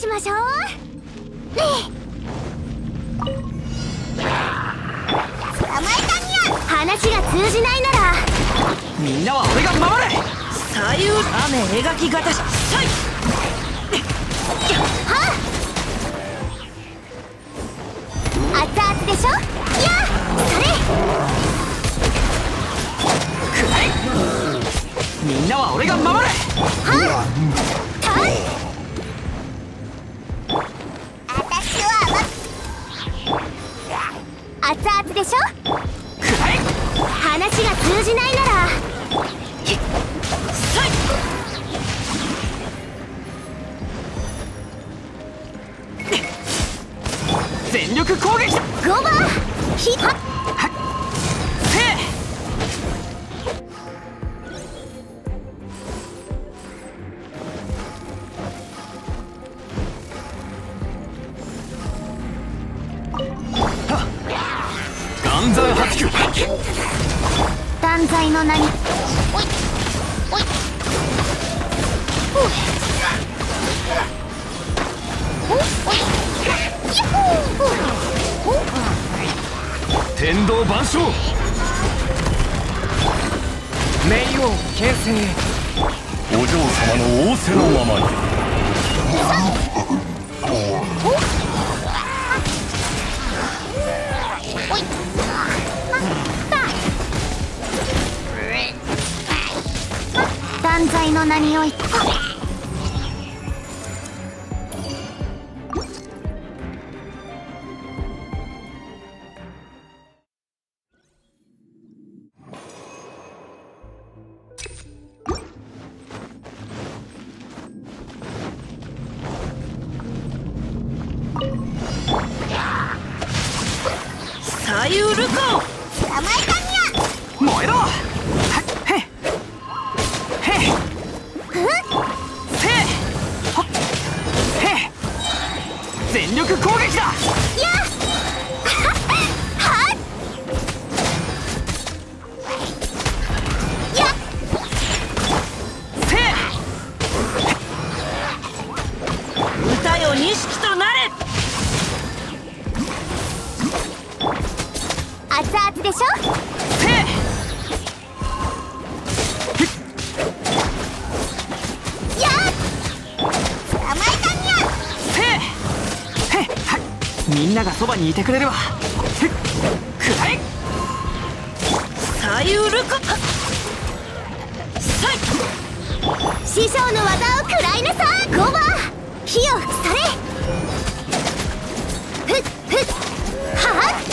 しましょう。捕まえたにゃ。話が通じないならみんなは俺が守れ。左右雨描き型しさい。 はあ、熱々でしょ。やあ、それくらい。みんなは俺が守れ。 はあ、たい。私は熱々でしょ。 くらい。 話が通じないならさい。全力攻撃だ。 5番ひっはっ断罪発球。 断罪の名においおい天道万象。冥王形成。 お嬢様の仰せのままに。 断罪の名において左右ルコ捕まえたにゃ。 燃えろ。へっへっせっほっへっ全力攻撃だ。 やはっやせっ歌よ錦となれ。 熱々でしょ。 せっや捕まえたにゃ。 せっへっはいみんながそばにいてくれるわ。へっくらえ。左右ルコさい。 師匠の技を食らいなさい。5番火を吹されふっふっはっ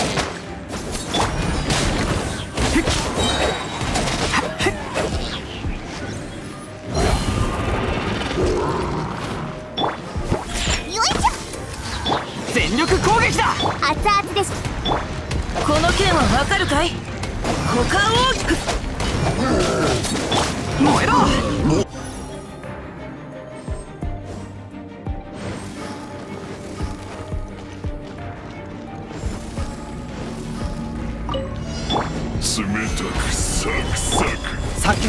よいしょ。 全力攻撃だ。 熱々です。 この剣はわかるかい。股間を燃えろ。 冷たくサクサク。 酒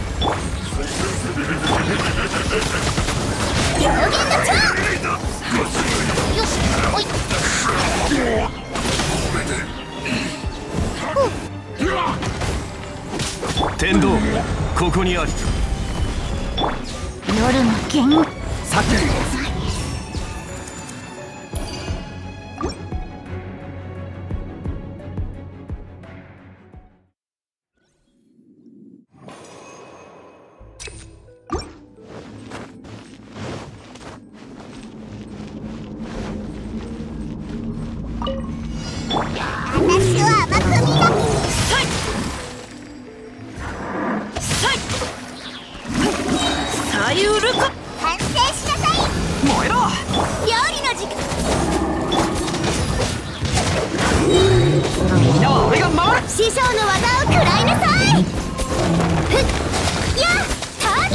両弦の蝶。よしおい天道ここにあり。 夜の剣酒私は甘く磨きさいさい左右ルコ完成しなさい。 燃えろ。 料理の時間。 みんなは俺が守る。 師匠の技を食らいなさい。ふっやた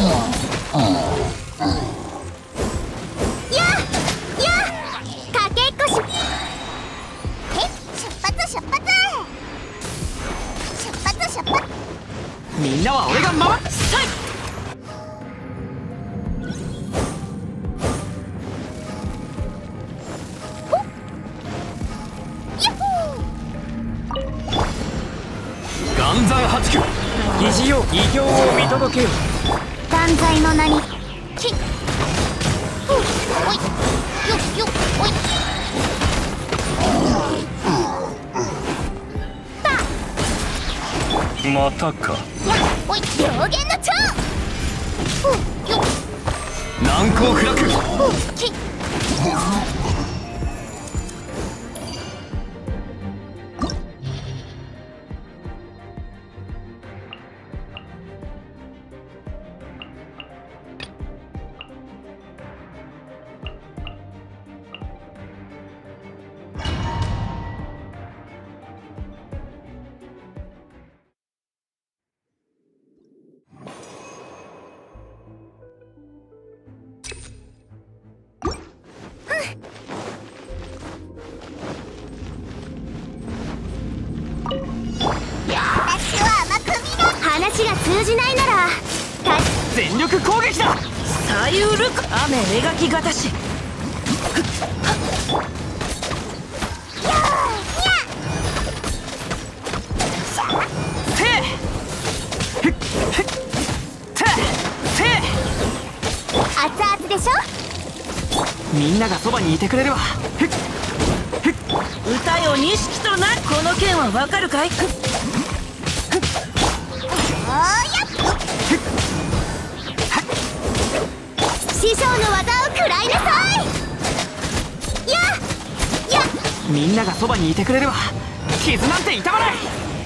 やかけっこしへっ出発みんなは俺が守る。さい疑似用異形を見届けよ。 断罪の名にきおいよおいまたか。 やおい両言の蝶よ難攻不落。 き話が通じないなら全力攻撃だ。 左右ルク雨描きがたし。 熱々でしょ。 みんながそばにいてくれるわ。 歌よ錦とな。この剣はわかるかい。 師匠の技を食らいなさい。やみんながそばにいてくれるわ。傷なんて痛まない。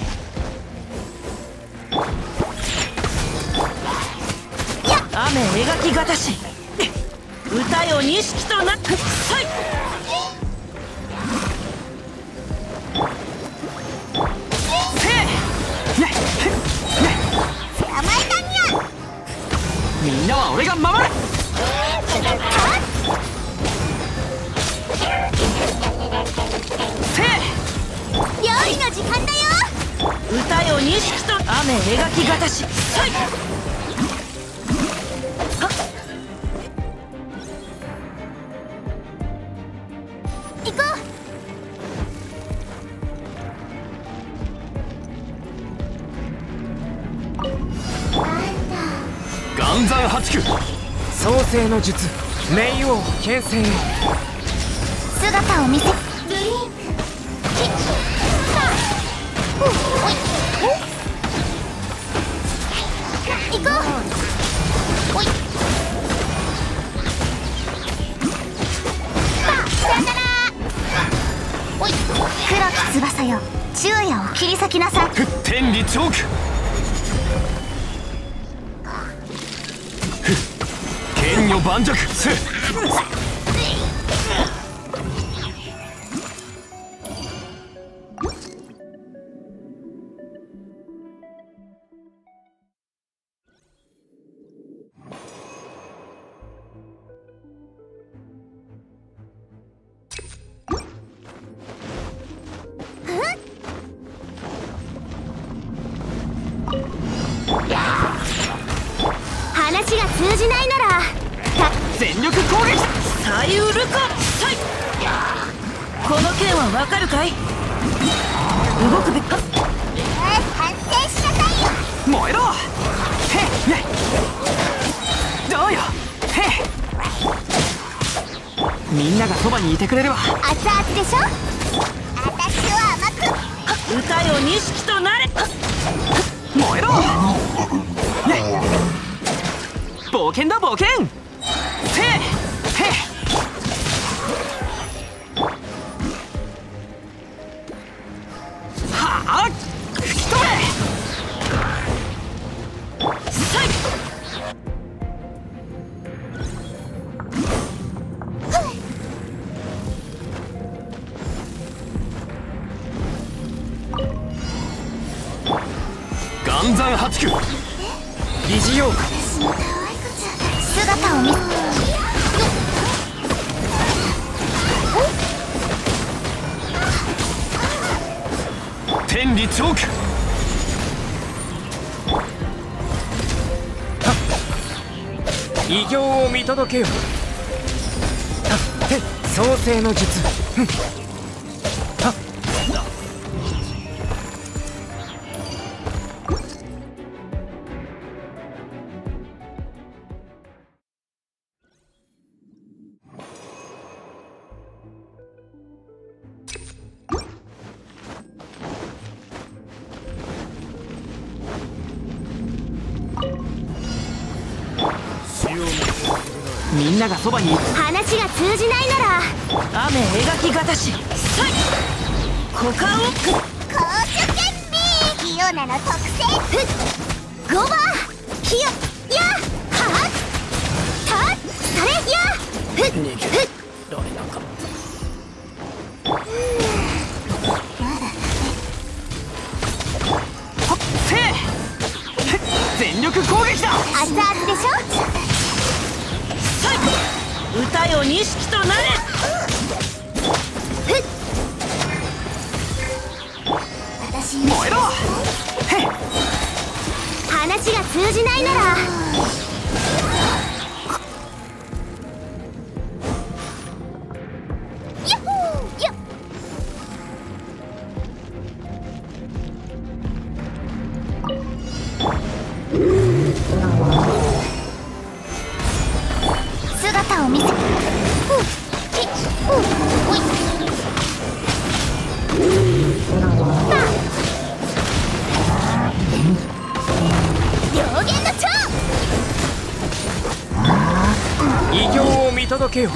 雨描きがたし。歌よ錦とな。はい。 みんなは俺が守る。 料理の時間だよ。 歌よ錦と雨描きがたし。はい。 行こう。 岩山八九創世の術冥王牽制。 姿を見せ。行こう。おい。さよなら。おい。黒き翼よ、昼夜を切り裂きなさい。 天理チョーク。剣女盤石。 話が通じないなら全力攻撃。 左右ルク。はい。この剣はわかるかい。動くべきか。 反省しなさいよ。 燃えろ。どうよ。みんながそばにいてくれるわ。 熱々でしょ。私は甘く。 歌よ錦となれ。 燃えろ。冒険だ冒険。はあ、吹き飛べ。岩山八九疑似妖怪。 姿を見せ。 天理チョーク。異形を見届けよ。創世の術。 みんながそばに。 話が通じないなら雨描きがたし、さい股間を公主権利ヒヨナの特性ゴバヒヨやはったそれやふっ逃げられなかった。はっせー全力攻撃だ。 熱々でしょ。 さい歌よ錦となれ。 私燃えろ。へっ話が通じないならヤッホーやっ姿を見せおい両言の蝶。 偉業を見届けよ。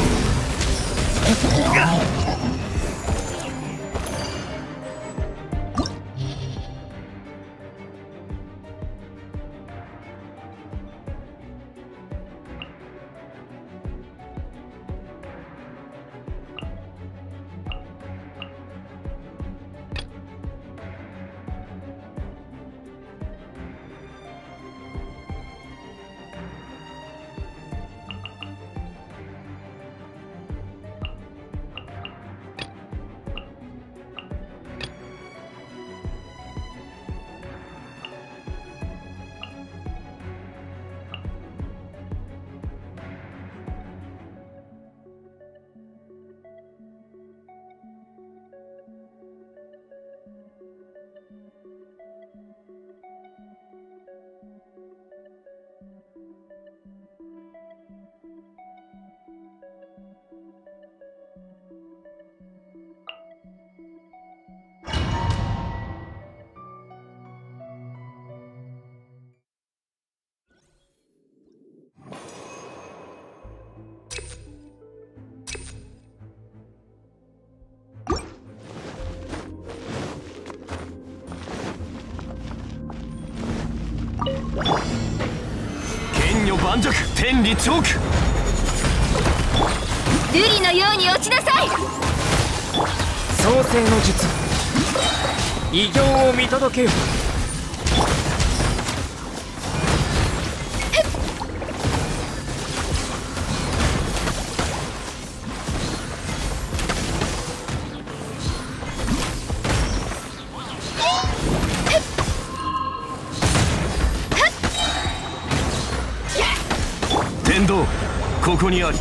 剣女盤石天理チョーク。 瑠璃のように落ちなさい。 創世の術偉業を見届けよ。天道ここにあり。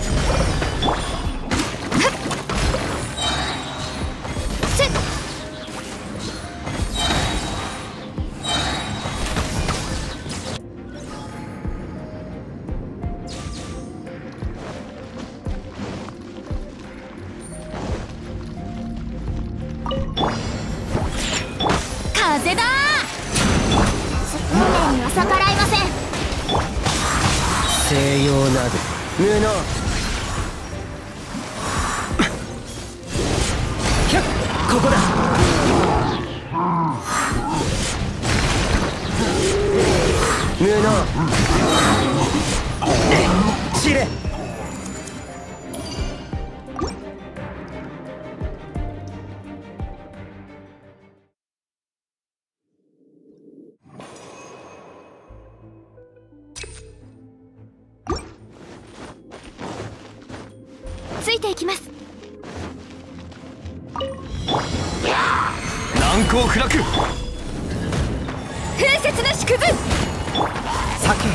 風だ。運命には逆らいません。 西洋など無能。ひゃっここだ。無能散れ。 ついていきます。 難攻不落。 風雪の縮図。 酒。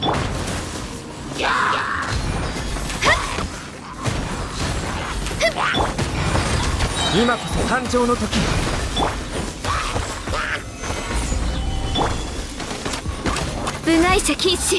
今こそ誕生の時。 部外者禁止。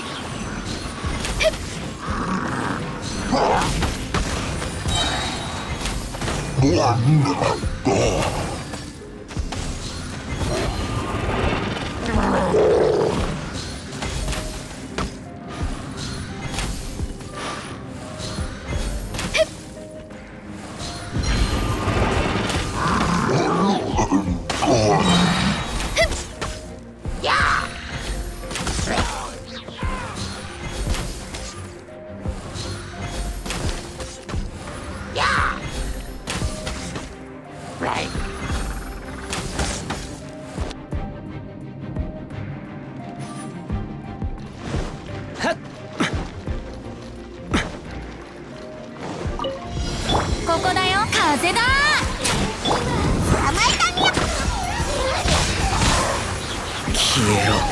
消えろ。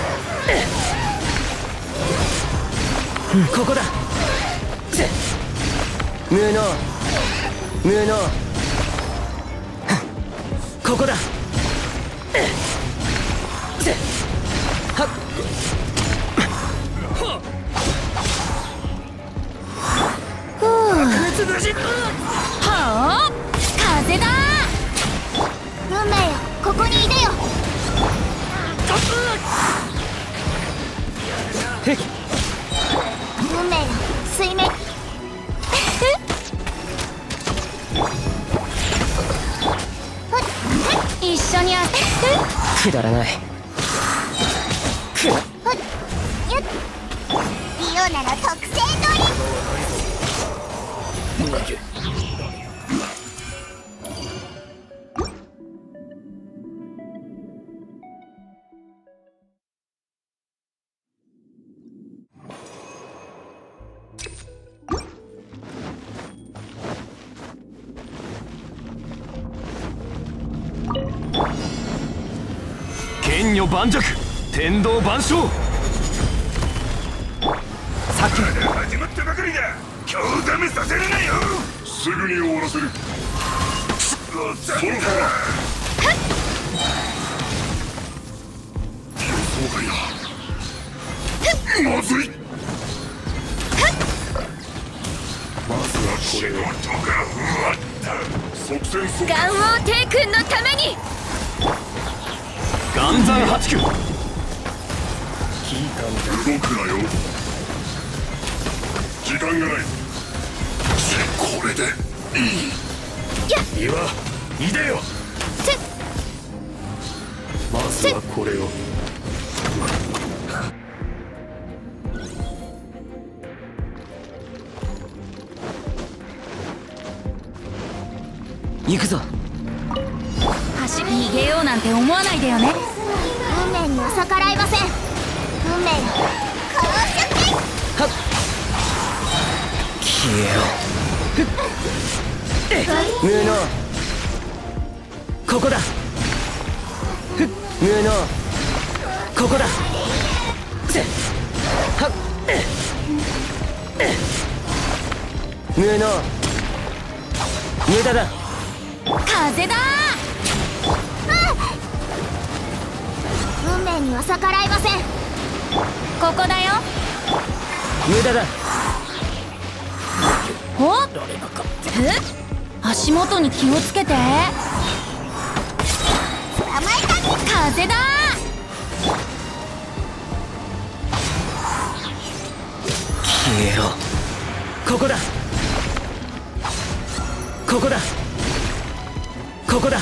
ここだ。無能無能。ここだ。はっ。 はあ、風だ。運命よ、ここにいでよ。運命よ、水面。一緒にくだらない。 イオナの特製ドリンク。 剣女盤石、天道万象。 さっき始まったばかりだ。今日ダメさせるなよ。すぐに終わらせる。そろそろ予想外だ。まずい。まずはこれを即戦即決。 ガンオー帝君のために。 岩山八九。動くなよ。時間がない。これでいい。岩、いでよ。まずはこれを。 行くぞ。 逃げようなんて思わないでよね。運命には逆らいません。運命の公爵。 はっ。消えろ。無能。ここだ。無能。ここだ。はっ。無能。無駄だ。 風だ。運命には逆らいません。ここだよ。 無駄だ。 おっ、足元に気をつけて。捕まえた。風だ。 消えろ。ここだ。ここだ。ここだ。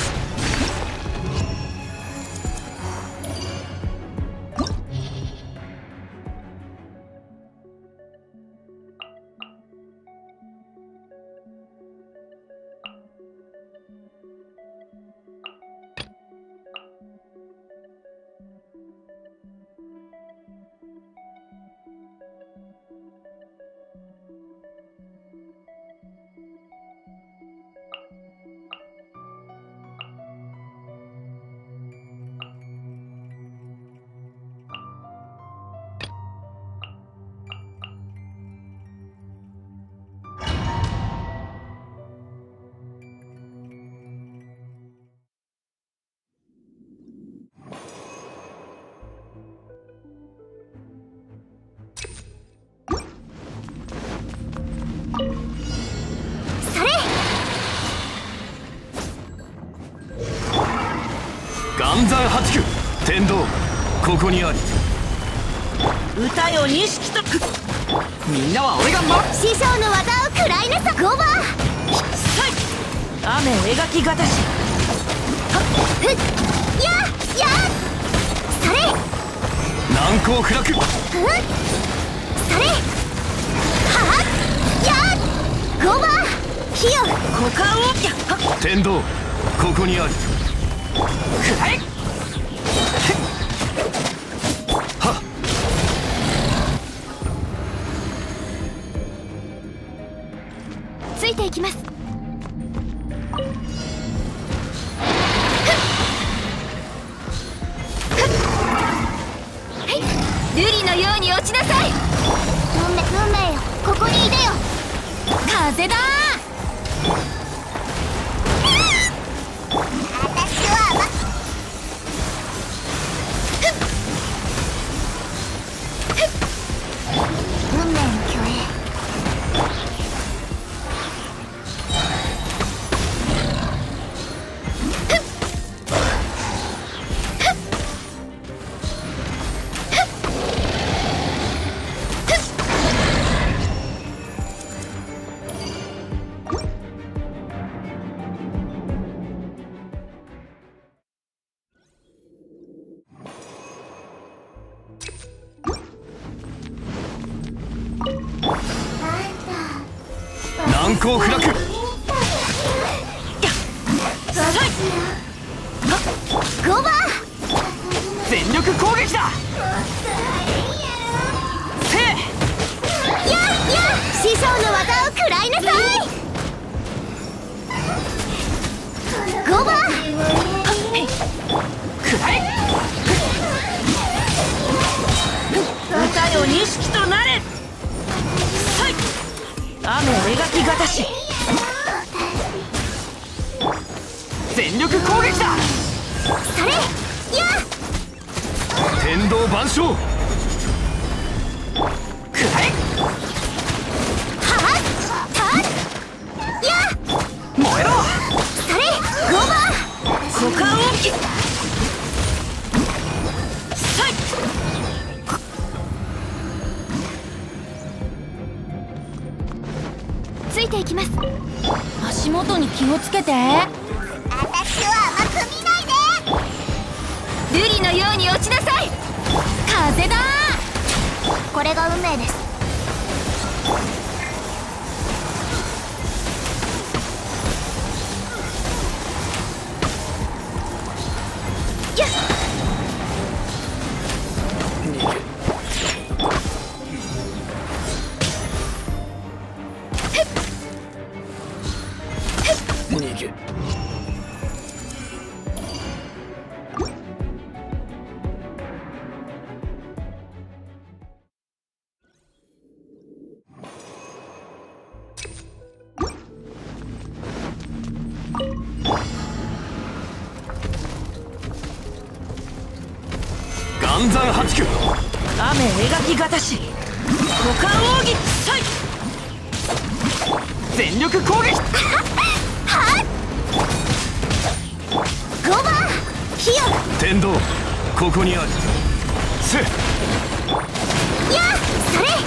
岩山八九、天道、ここにあり。 歌よ錦と。 みんなは俺が師匠の技を食らいなさ。5番。 雨描きがたし。 やそれ。 難攻不落。 それ。はっ。5番。火を股間を。 天道、ここにあり。 はい。 はっ。 ついていきます。 ように落ちなさい。運命よ、ここにいでよ。風だ私は運命の虚栄。 難攻不落。 ゴバ全力攻撃だ。せいや師匠の技を食らいなさい。ゴバくらえ。 歌よ錦となれ。雨描きがたし。 全力攻撃だ。 それ天道万象。くらえ。燃えろ。 それゴバ股間を切っついていきます。 足元に気をつけて。 私を甘く見ないで。瑠璃のように落ちなさい。風だこれが運命です。やっ逃げ。岩山八九。 雨描きがたし。股間奥義さい。 全力攻撃。 ゴバ火よ天道ここにある。せやそれ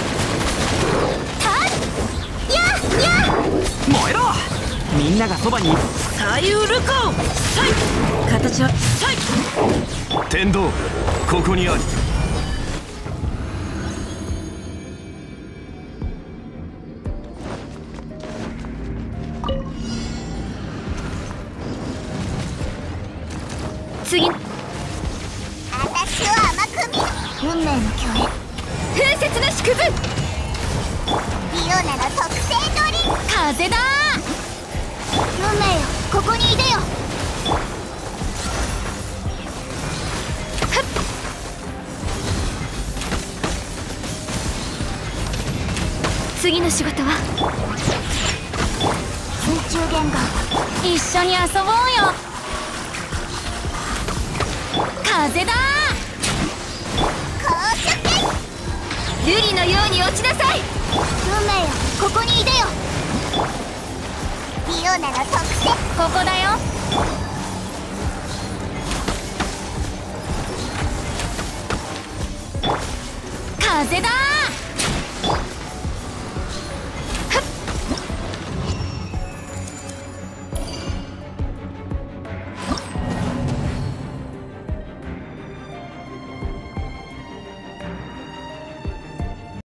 燃えろ。みんながそばにいる。 左右ルコさい。形はさい。 天道ここにある。 次私を甘く見る。運命の虚栄。風雪の縮図。リオナの特製ドリンク。風だ運命よ、ここにいでよ。次の仕事は水中言語。一緒に遊ぼうよ。風だ瑠璃のように落ちなさい。運命よ、ここにいでよ。リオナの特製。ここだよ。風だ